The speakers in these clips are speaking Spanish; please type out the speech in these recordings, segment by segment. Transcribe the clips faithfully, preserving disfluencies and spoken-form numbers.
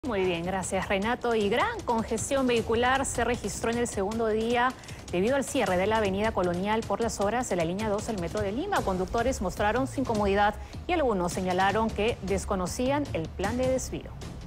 Muy bien, gracias Renato. Y gran congestión vehicular se registró en el segundo día debido al cierre de la avenida Colonial por las obras de la línea dos del Metro de Lima. Conductores mostraron su incomodidad y algunos señalaron que desconocían el plan de desvío.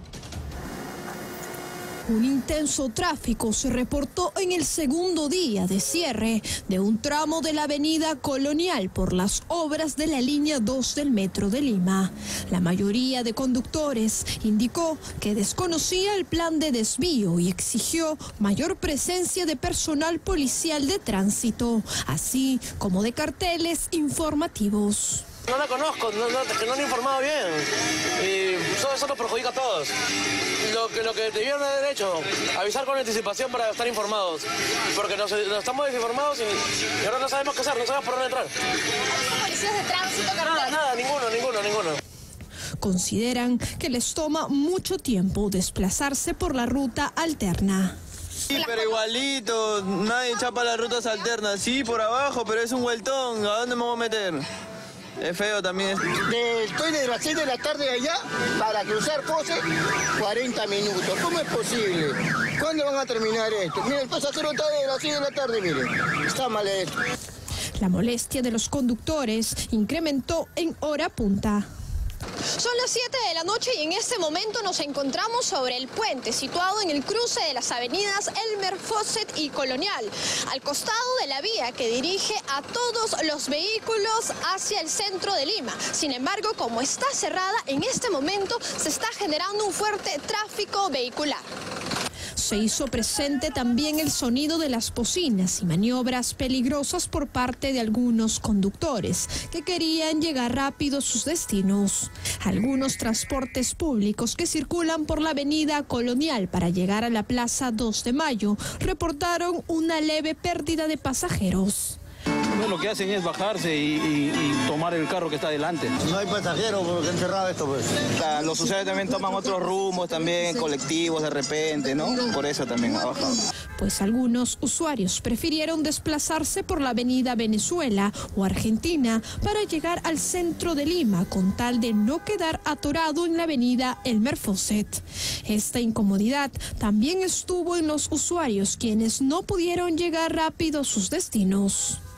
Un intenso tráfico se reportó en el segundo día de cierre de un tramo de la avenida Colonial por las obras de la línea dos del Metro de Lima. La mayoría de conductores indicó que desconocía el plan de desvío y exigió mayor presencia de personal policial de tránsito, así como de carteles informativos. No la conozco, no, no, que no han informado bien y todo eso nos perjudica a todos. Lo que, lo que debieron haber hecho, avisar con anticipación para estar informados, porque nos, nos estamos desinformados y, y ahora no sabemos qué hacer, no sabemos por dónde entrar. ¿Policías de tránsito? Nada, nada, ninguno, ninguno, ninguno. Consideran que les toma mucho tiempo desplazarse por la ruta alterna. Sí, pero igualito, nadie chapa las rutas alternas, sí, por abajo, pero es un vueltón, ¿a dónde me voy a meter? Es feo también. De, estoy de las seis de la tarde allá para cruzar Pose, cuarenta minutos. ¿Cómo es posible? ¿Cuándo van a terminar esto? Miren, el pasajero está de las seis de la tarde, miren. Está mal esto. La molestia de los conductores incrementó en hora punta. Son las siete de la noche y en este momento nos encontramos sobre el puente situado en el cruce de las avenidas Elmer Faucett y Colonial, al costado de la vía que dirige a todos los vehículos hacia el centro de Lima. Sin embargo, como está cerrada, en este momento se está generando un fuerte tráfico vehicular. Se hizo presente también el sonido de las bocinas y maniobras peligrosas por parte de algunos conductores que querían llegar rápido a sus destinos. Algunos transportes públicos que circulan por la avenida Colonial para llegar a la Plaza dos de Mayo reportaron una leve pérdida de pasajeros. No, lo que hacen es bajarse y, y, y tomar el carro que está adelante. No hay pasajeros porque han cerrado esto, pues. Los usuarios también toman otros rumbos, también colectivos de repente, ¿no? Por eso también ha bajado. Pues algunos usuarios prefirieron desplazarse por la avenida Venezuela o Argentina para llegar al centro de Lima con tal de no quedar atorado en la avenida Elmer Faucett. Esta incomodidad también estuvo en los usuarios quienes no pudieron llegar rápido a sus destinos.